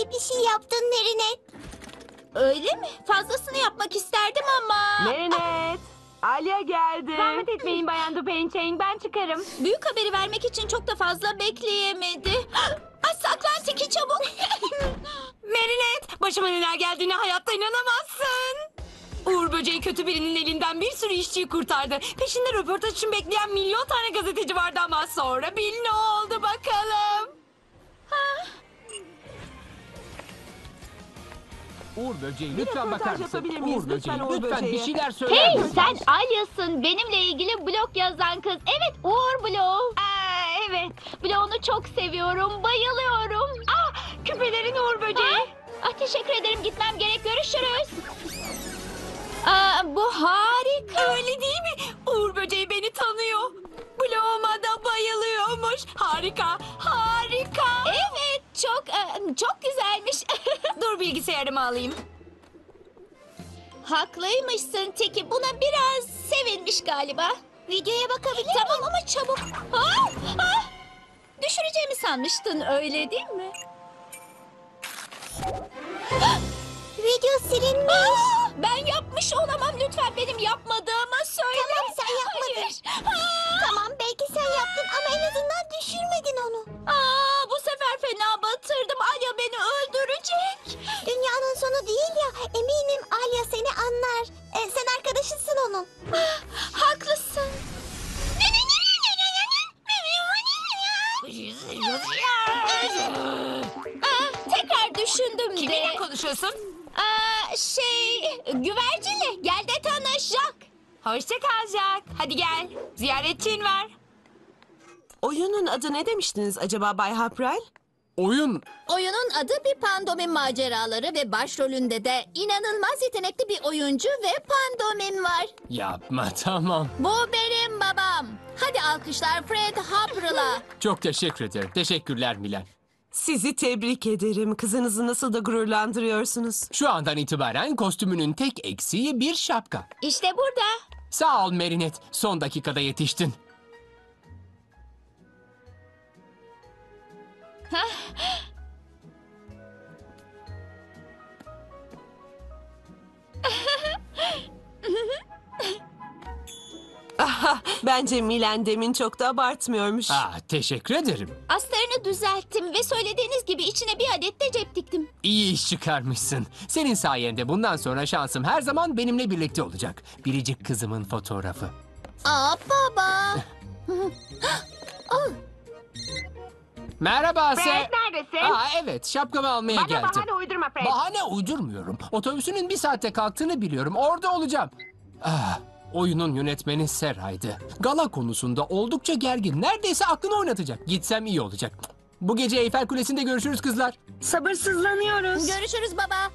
iyi bir şey yaptın Merinet. Öyle mi? Fazlasını yapmak isterdim ama... Merinet, Alya geldi. Zahmet etmeyin Bayan Dupain, ben çıkarım. Büyük haberi vermek için çok da fazla bekleyemedi. Ay, saklan Tiki, çabuk. Merinet, başıma neler geldiğine hayatta inanamazsın. Uğur Böceği kötü birinin elinden bir sürü işçiyi kurtardı. Peşinde röportaj için bekleyen milyon tane gazeteci vardı ama sonra bil ne oldu bakalım. Uğur Böceği lütfen bakar röportaj mısın? yapabilir miyiz? Uğur Böceği Lütfen Uğur lütfen bir Böceği. şeyler söyler Hey misin? sen Alya'sın. Benimle ilgili blog yazan kız. Evet Uğur Blog. Evet. Blogunu çok seviyorum. Bayılıyorum. Küpelerin Uğur Böceği. Teşekkür ederim. Gitmem gerek. Görüşürüz. Bu harika. Öyle değil mi? Uğur Böceği beni tanıyor. Bloguma da bayılıyormuş. Harika, harika. Evet, çok güzelmiş. Dur bilgisayarımı alayım. Haklıymışsın Tiki. Buna biraz sevinmiş galiba. Videoya bakabilir miyim? Tamam ama çabuk. Düşüreceğimi sanmıştın, öyle değil mi? Video silinmiş. Ben yapmış olamam. Lütfen benim yapmadığımı söyle. Tamam, sen yapmadın. Hayır. Tamam, belki sen yaptın ama en azından düşürmedin onu. Bu sefer fena batırdım. Alya beni öldürecek. Dünyanın sonu değil ya. Eminim Alya seni anlar. Sen arkadaşısın onun. Haklısın. Tekrar düşündüm de. Kiminle konuşuyorsun? Güvercinle. Gel de tanış Jack. Hoşça kal Jack. Hadi gel. Ziyaretçin var. Oyunun adı ne demiştiniz acaba Bay Haprel? Oyun Oyunun adı bir pandomim maceraları ve başrolünde de inanılmaz yetenekli bir oyuncu ve pandomim var. yapma tamam. Bu benim babam. Hadi alkışlar Fred Haprel'a. Çok teşekkür ederim. Teşekkürler Milan. Sizi tebrik ederim. Kızınızı nasıl da gururlandırıyorsunuz. Şu andan itibaren kostümünün tek eksiği bir şapka. İşte burada. Sağ ol Merinet. Son dakikada yetiştin. Bence Milan demin çok da abartmıyormuş. Teşekkür ederim. Astarını düzelttim ve söylediğiniz gibi içine bir adet de cep diktim. İyi iş çıkarmışsın. Senin sayende bundan sonra şansım her zaman benimle birlikte olacak. Biricik kızımın fotoğrafı. Baba. Merhaba Fred neredesin? Evet, şapkamı almaya Bana geldim. bahane uydurma Fred. Bahane uydurmuyorum. Otobüsünün bir saatte kalktığını biliyorum. Orada olacağım. Oyunun yönetmeni Sera'ydı. Gala konusunda oldukça gergin. Neredeyse aklını oynatacak. Gitsem iyi olacak. Bu gece Eyfel Kulesi'nde görüşürüz kızlar. Sabırsızlanıyoruz. Görüşürüz baba.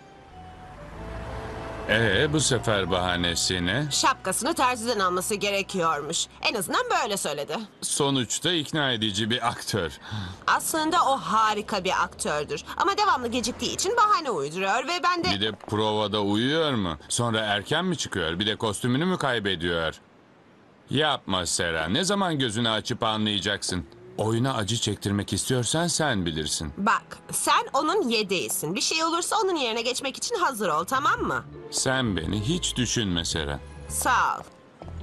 Bu sefer bahanesi ne? Şapkasını terziden alması gerekiyormuş. En azından böyle söyledi. Sonuçta ikna edici bir aktör. Aslında o harika bir aktördür. Ama devamlı geciktiği için bahane uyduruyor ve ben de... Bir de provada uyuyor mu? Sonra erken mi çıkıyor? Bir de kostümünü mü kaybediyor? Yapma Sera. Ne zaman gözünü açıp anlayacaksın? Oyuna acı çektirmek istiyorsan sen bilirsin. Bak, sen onun yedeğisin. Bir şey olursa onun yerine geçmek için hazır ol, tamam mı? Sen beni hiç düşünme Sera. Sağ ol.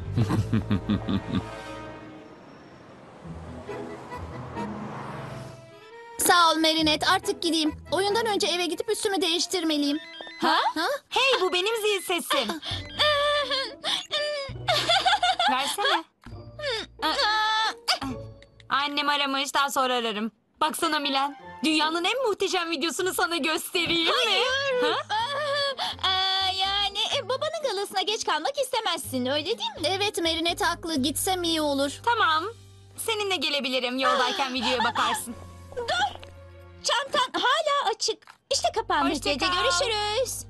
Sağ ol Merinet, artık gideyim. Oyundan önce eve gidip üstümü değiştirmeliyim. Hey, bu benim zil sesim. Versene. Annem aramış, daha sonra ararım. Baksana Milan, dünyanın en muhteşem videosunu sana göstereyim mi? Babanın galasına geç kalmak istemezsin, öyle değil mi? Evet, Merinet haklı. Gitsem iyi olur. Tamam, seninle gelebilirim. Yoldayken videoya bakarsın. Dur! Çantan hala açık. İşte kapanmış. Hoşça Gece kal. görüşürüz.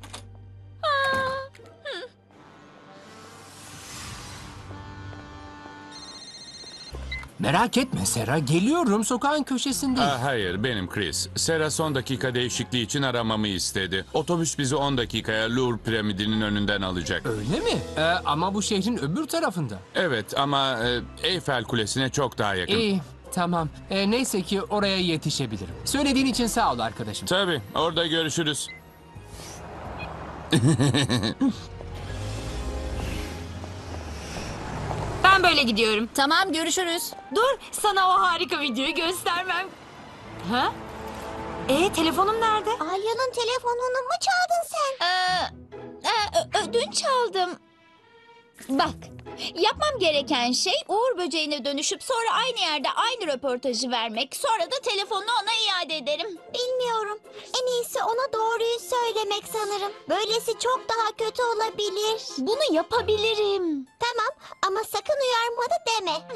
Merak etme Sera, geliyorum sokağın köşesinde. Hayır, benim Chris. Sera son dakika değişikliği için aramamı istedi. Otobüs bizi 10 dakikaya Louvre piramidinin önünden alacak. Öyle mi? Ama bu şehrin öbür tarafında. Evet ama Eyfel Kulesi'ne çok daha yakın. İyi, Tamam. Neyse ki oraya yetişebilirim. Söylediğin için sağ ol arkadaşım. Tabii, orada görüşürüz. Ben böyle gidiyorum. Tamam, görüşürüz. Dur, sana o harika videoyu göstermem. Ha? Telefonum nerede? Alya'nın telefonunu mu çaldın sen? Ödünç aldım. Bak, yapmam gereken şey Uğur böceğine dönüşüp sonra aynı yerde aynı röportajı vermek. Sonra da telefonunu ona iade ederim. Bilmiyorum. En iyisi ona doğruyu söylemek sanırım. Böylesi çok daha kötü olabilir. Bunu yapabilirim. Tamam ama sakın uyarmadı deme.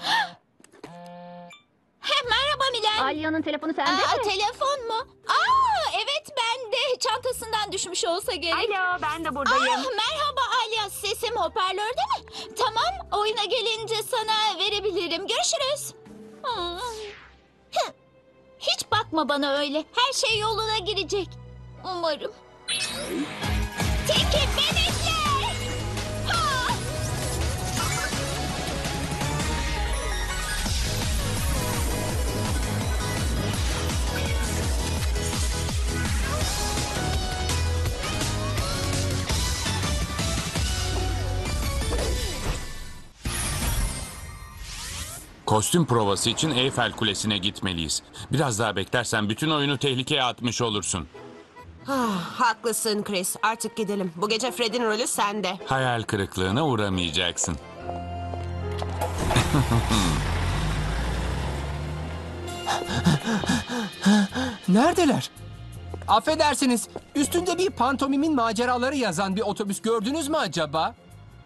Merhaba Milen. Alya'nın telefonu sende Telefon mu? Evet bende. Çantasından düşmüş olsa gerek. Alo, ben de buradayım. Merhaba Alya. Sesim hoparlörde mi? Tamam. Oyuna gelince sana verebilirim. Görüşürüz. Hiç bakma bana öyle. Her şey yoluna girecek. Umarım. Teki bebekler. Ha! Kostüm provası için Eyfel Kulesi'ne gitmeliyiz. Biraz daha beklersen bütün oyunu tehlikeye atmış olursun. Haklısın Chris. Artık gidelim. Bu gece Fred'in rolü sende. Hayal kırıklığına uğramayacaksın. Neredeler? Affedersiniz. Üstünde bir pantomimin maceraları yazan bir otobüs gördünüz mü acaba?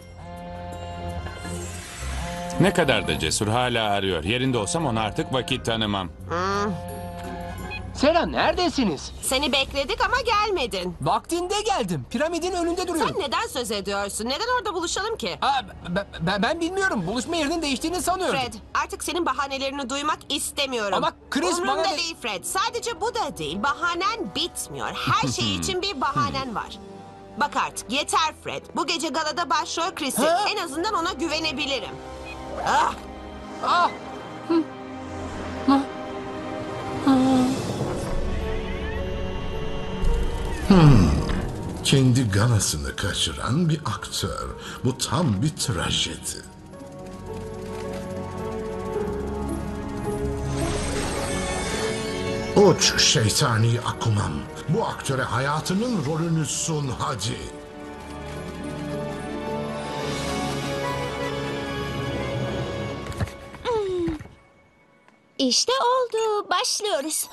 Ne kadar da cesur, hala arıyor. Yerinde olsam ona artık vakit tanımam. Selam, neredesiniz? Seni bekledik ama gelmedin. Vaktinde geldim. Piramidin önünde duruyorum. Sen neden söz ediyorsun? Neden orada buluşalım ki? Ben bilmiyorum. Buluşma yerinin değiştiğini sanıyorum. Fred, artık senin bahanelerini duymak istemiyorum. Ama Chris Umurumda bana değil Fred. Sadece bu da değil. Bahanen bitmiyor. Her şey için bir bahanen var. Bak artık yeter Fred. Bu gece galada başrol Chris'i. Ha? En azından ona güvenebilirim. Ah! Ah! Kendi galasını kaçıran bir aktör. Bu tam bir trajedi. Uç şeytani Akumam. Bu aktöre hayatının rolünü sun hadi. İşte oldu. Başlıyoruz.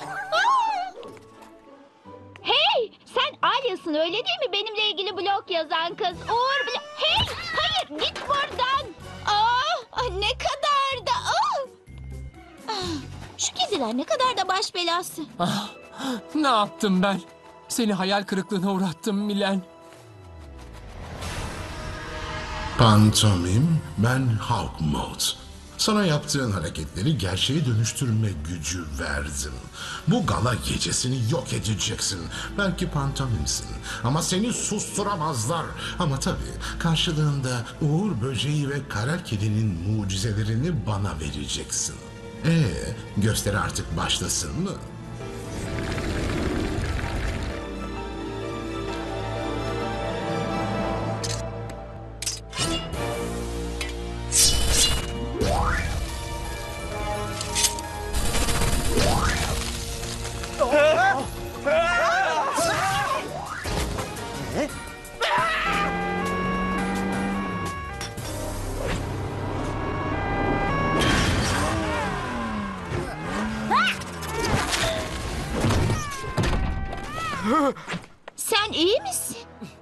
Hey! Sen Alya'sın öyle değil mi? Benimle ilgili blog yazan kız. Uğur Hey! Hayır! Git buradan! Ne kadar da... Şu kediler ne kadar da baş belası. Ne yaptım ben? Seni hayal kırıklığına uğrattım Milen. Pantomim, ben Hawk Mode. Sana yaptığın hareketleri gerçeğe dönüştürme gücü verdim. Bu gala gecesini yok edeceksin. Belki pantomimsin ama seni susturamazlar. Ama tabii karşılığında Uğur Böceği ve Kara Kedi'nin mucizelerini bana vereceksin. Gösteri artık başlasın mı? Sen iyi misin?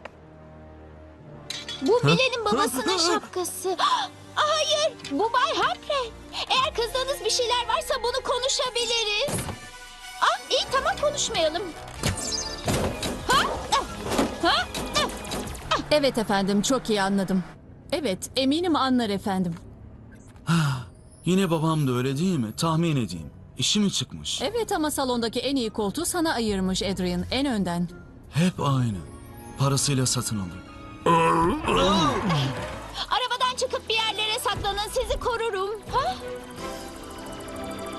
Bu Milen'in babasının şapkası. Hayır, bu Bay Humphrey. Eğer kızdığınız bir şeyler varsa bunu konuşabiliriz. İyi tamam konuşmayalım. Evet efendim, çok iyi anladım. Evet, eminim anlar efendim. Yine babam da öyle değil mi? Tahmin edeyim. İşi mi çıkmış? Evet ama salondaki en iyi koltuğu sana ayırmış Adrian, en önden. Hep aynı. Parasıyla satın alıyor. Arabadan çıkıp bir yerlere saklanın, sizi korurum.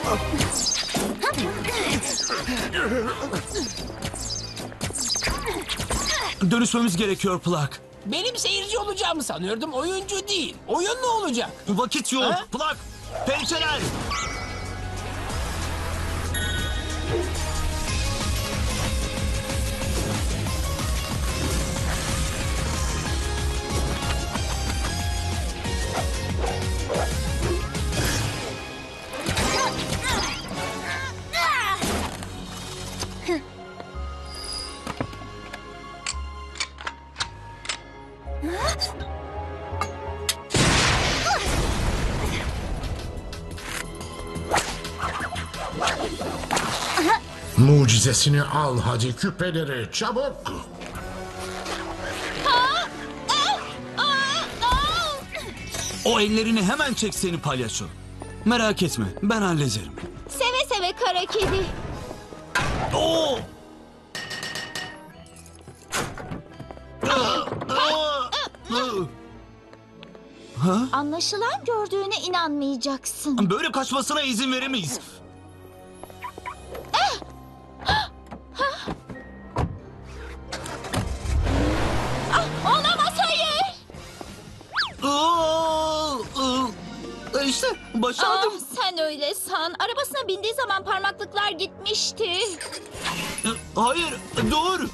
Dönüşmemiz gerekiyor Plak. Benim seyirci olacağımı sanıyordum. Oyuncu değil. Oyun ne olacak? Vakit yok. Ha? Plak. Pençeler. Mucizesini al hadi küpeleri çabuk. O ellerini hemen çek seni palyaço. Merak etme, ben hallederim. Seve seve kara kedi. Oo! Anlaşılan gördüğüne inanmayacaksın. Böyle kaçmasına izin veremeyiz. Olamaz, hayır. İşte başardım. Sen öyle san. Arabasına bindiği zaman parmaklıklar gitmişti. Hayır, dur.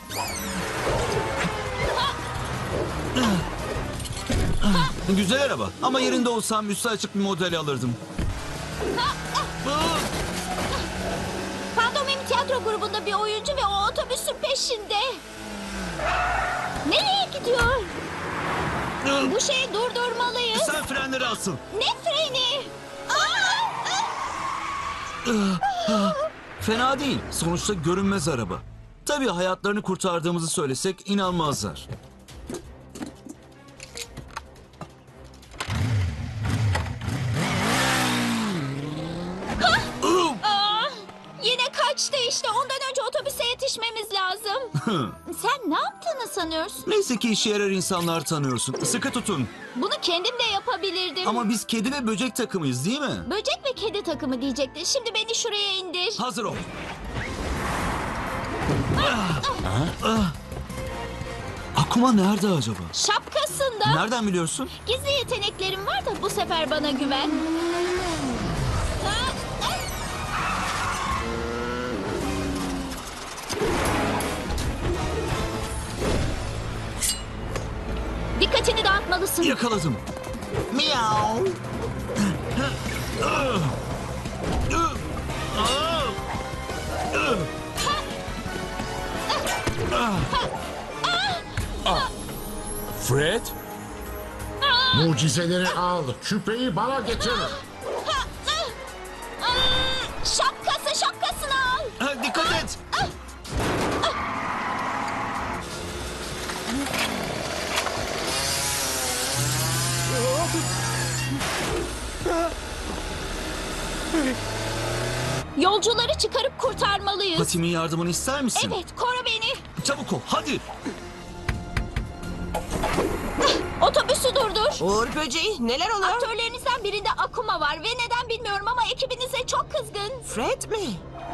Güzel araba ama yerinde olsam üstü açık bir model alırdım. Pandomim tiyatro grubunda bir oyuncu ve o otobüsün peşinde. Nereye gidiyor? Bu şeyi durdurmalıyız. Sen frenleri asıl. Ne freni? Fena değil. Sonuçta görünmez araba. Tabii hayatlarını kurtardığımızı söylesek inanmazlar. Yine kaçtı işte. Ondan önce otobüse yetişmemiz lazım. Sen ne yaptığını sanıyorsun? Neyse ki işe yarar insanlar tanıyorsun. Sıkı tutun. Bunu kendim de yapabilirdim. Ama biz kedi ve böcek takımıyız değil mi? Böcek ve kedi takımı diyecektin. Şimdi beni şuraya indir. Hazır ol. Akuma nerede acaba? Şapkasında. Nereden biliyorsun? Gizli yeteneklerim var da bu sefer bana güven. Dikkatini dağıtmalısın. Yakaladım. Miau. Fred? Mucizeleri al küpeyi bana getir. Şapkasını al. Ha, dikkat et. Yolcuları çıkarıp kurtarmalıyız. Patimin yardımını ister misin? Evet, koru beni. Çabuk ol, hadi. Otobüsü durdur. Uğur böceği neler oluyor? Aktörlerinizden birinde Akuma var ve neden bilmiyorum ama ekibinize çok kızgın. Fred mi?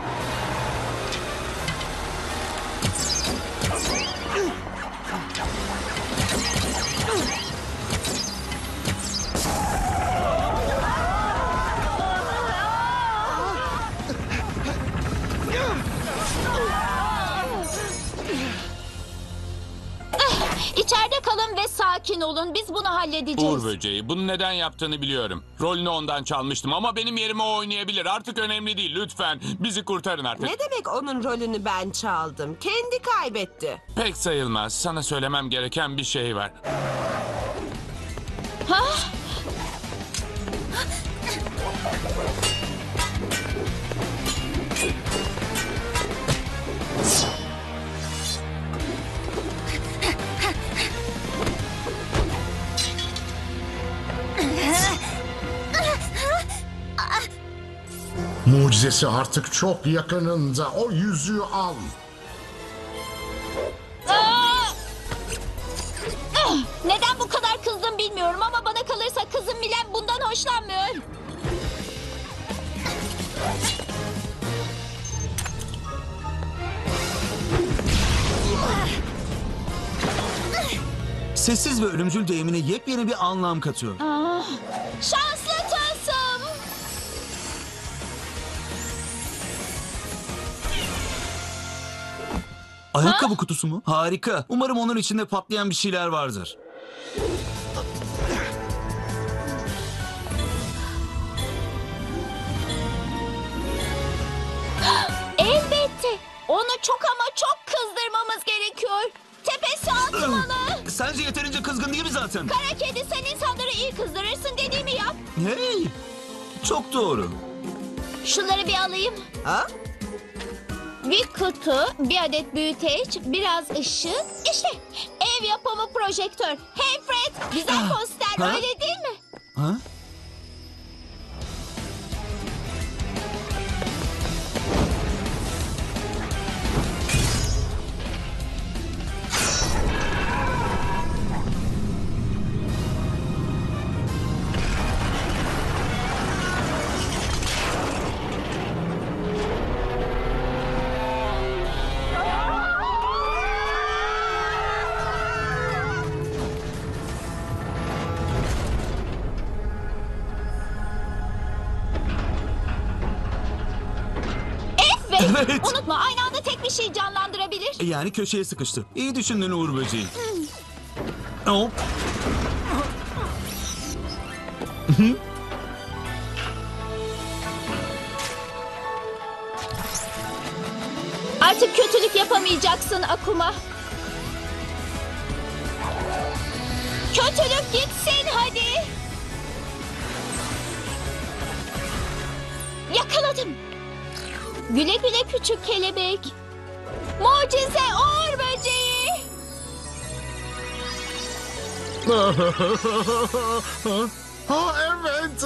İçeride kalın ve sakin olun. Biz bunu halledeceğiz. Uğur böceği. Bunu neden yaptığını biliyorum. Rolünü ondan çalmıştım ama benim yerime o oynayabilir. Artık önemli değil. Lütfen bizi kurtarın artık. Ne demek onun rolünü ben çaldım? Kendi kaybetti. Pek sayılmaz. Sana söylemem gereken bir şey var. Mucizesi artık çok yakınında. O yüzüğü al. Neden bu kadar kızdım bilmiyorum ama bana kalırsa kızım Milen bundan hoşlanmıyor. Sessiz ve ölümcül deyimine yepyeni bir anlam katıyor. Şanslı tılsım. Ayakkabı kutusu mu? Harika. Umarım onun içinde patlayan bir şeyler vardır. Elbette. Onu çok ama çok kızdırmamız gerekiyor. Tepesi atmalı. Sence yeterince kızgın değil mi zaten? Kara kedi, sen insanları iyi kızdırırsın dediğimi yap. Hey! Çok doğru. Şunları bir alayım. Ha? Bir kutu, bir adet büyüteç, biraz ışık. İşte ev yapımı projektör. Hey Fred, güzel poster, Ha? öyle değil mi? Ha? Evet. Unutma, aynı anda tek bir şey canlandırabilir. Yani köşeye sıkıştı. İyi düşündün Uğur Böceği. Hop. Artık kötülük yapamayacaksın Akuma. Kötülük gitsin hadi. Yakaladım. Güle güle küçük kelebek. Mucize Uğur Böceği. Ha evet.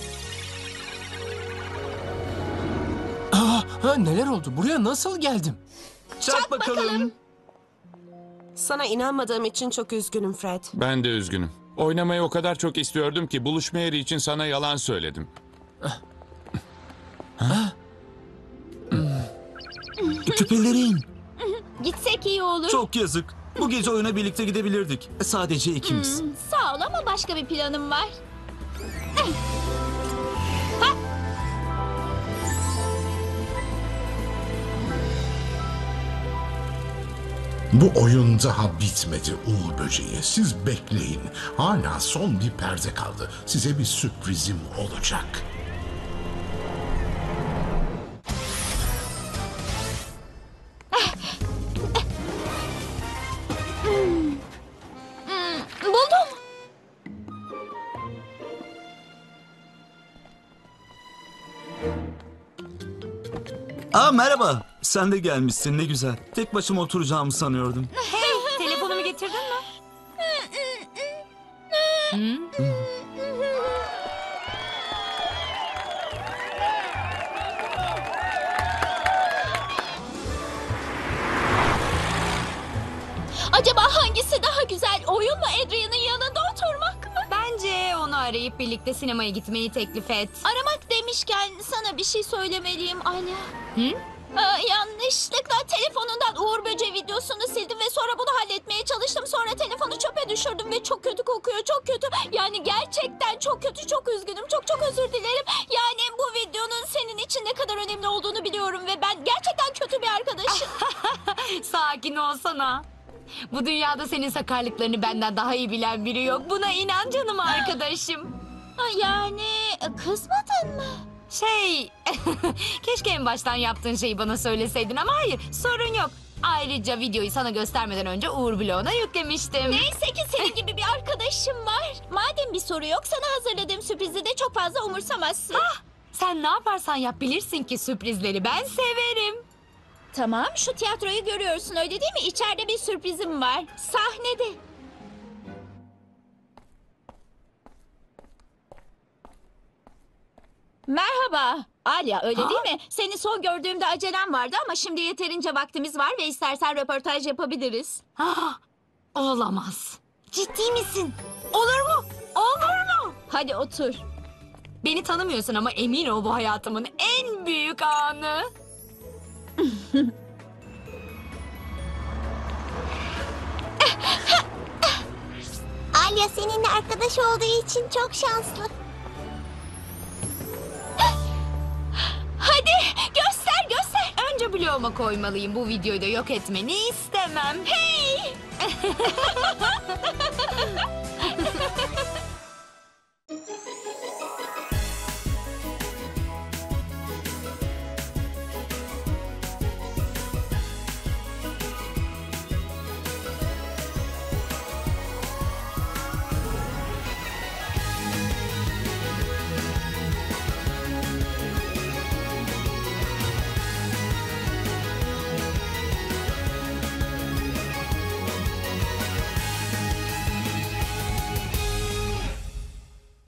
Neler oldu? Buraya nasıl geldim? Çak bakalım. Sana inanmadığım için çok üzgünüm Fred. Ben de üzgünüm. Oynamayı o kadar çok istiyordum ki buluşma yeri için sana yalan söyledim. Küpelerin. Gitsek iyi olur. Çok yazık. Bu gece oyuna birlikte gidebilirdik. Sadece ikimiz. Sağ ol ama başka bir planım var. Bu oyun daha bitmedi Uğur Böceği. Siz bekleyin. Hala son bir perde kaldı. Size bir sürprizim olacak. Buldum. Aa merhaba. Sen de gelmişsin, ne güzel. Tek başıma oturacağımı sanıyordum. Telefonumu getirdin mi? Acaba hangisi daha güzel? Oyun mu, Adrian'ın yanında oturmak mı? Bence onu arayıp birlikte sinemaya gitmeyi teklif et. Aramak demişken sana bir şey söylemeliyim Alya. Hı? Yanlışlıkla telefonundan Uğur Böceği videosunu sildim ve sonra bunu halletmeye çalıştım. Sonra telefonu çöpe düşürdüm ve çok kötü kokuyor, çok kötü. Yani gerçekten çok kötü, çok üzgünüm, çok özür dilerim. Yani bu videonun senin için ne kadar önemli olduğunu biliyorum ve ben gerçekten kötü bir arkadaşım. Sakin olsana. Bu dünyada senin sakarlıklarını benden daha iyi bilen biri yok. Buna inan canım arkadaşım. Yani kızmadın mı? Keşke en baştan yaptığın şeyi bana söyleseydin ama hayır, sorun yok. Ayrıca videoyu sana göstermeden önce Uğur bloğuna yüklemiştim. Neyse ki senin gibi bir arkadaşım var. Madem bir soru yok, sana hazırladığım sürprizi de çok fazla umursamazsın. Sen ne yaparsan yap, bilirsin ki sürprizleri ben severim. Tamam, şu tiyatroyu görüyorsun öyle değil mi? İçeride bir sürprizim var. Sahnede. Merhaba. Alya, öyle değil mi? Seni son gördüğümde acelem vardı ama şimdi yeterince vaktimiz var ve istersen röportaj yapabiliriz. Olamaz. Ciddi misin? Olur mu? Olur mu? Hadi otur. Beni tanımıyorsun ama emin ol bu hayatımın en büyük anı. Alya seninle arkadaş olduğu için çok şanslı. Hadi göster göster. Önce bloğuma koymalıyım. Bu videoyu da yok etmeni istemem. Hey!